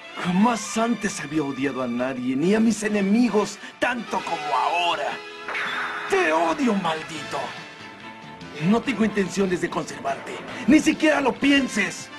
Jamás antes había odiado a nadie, ni a mis enemigos, tanto como ahora. ¡Te odio, maldito! No tengo intenciones de conservarte. Ni siquiera lo pienses.